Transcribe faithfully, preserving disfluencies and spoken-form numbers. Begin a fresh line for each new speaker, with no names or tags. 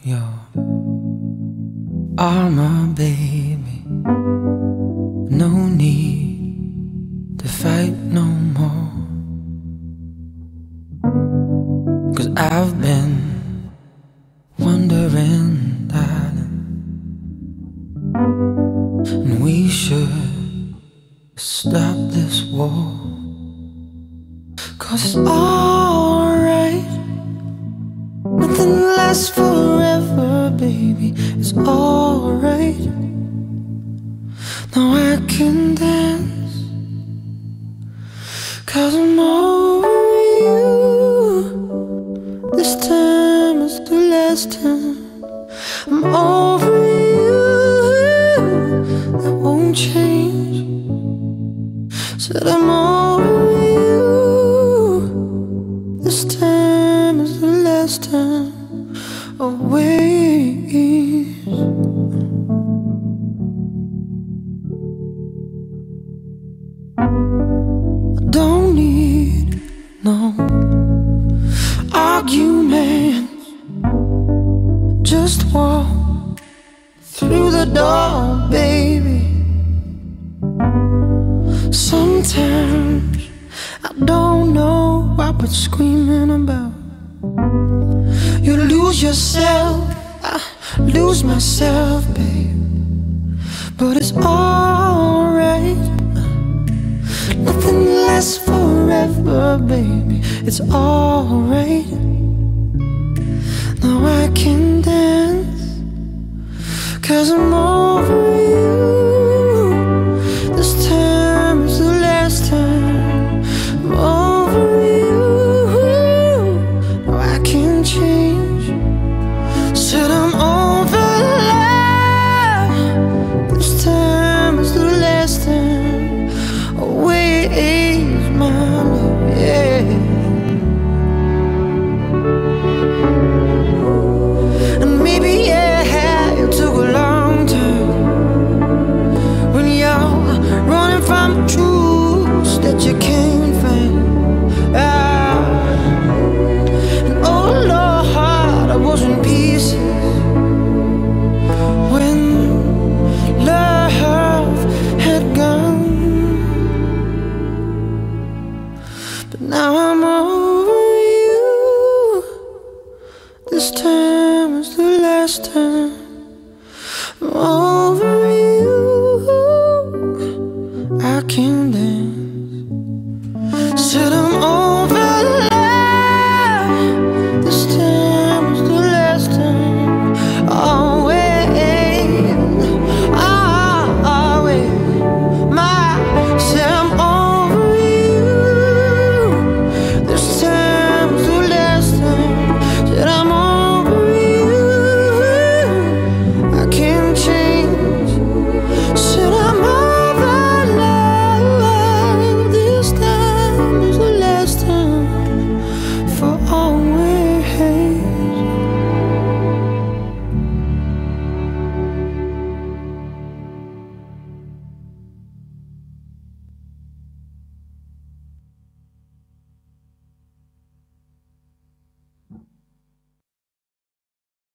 your armor, baby. No need to fight no more. 'Cause I've been wondering, darling, and we should stop this war. 'Cause it's alright, nothing lasts forever, baby. It's alright. Now I can dance, 'cause I'm over you. This time is the last time. I'm over you. That won't change. Said I'm over you. This time is the last time. Always. I don't need no arguments. Just walk through the door, baby. Sometimes I don't know what we're screaming about. You lose yourself, I lose myself, babe. But it's alright. Nothing lasts forever, baby. It's alright. Now I can dance, 'cause I'm over you. This time is the last time. I'm over you. Now I can change. Said I'm over love. This time is the last time. Always, my love, yeah. And maybe, yeah, it took a long time when you're running from truths that you can't find. Ah. And oh Lord, I was in pieces when love had gone. But now I'm over you. This time is the last time. I'm over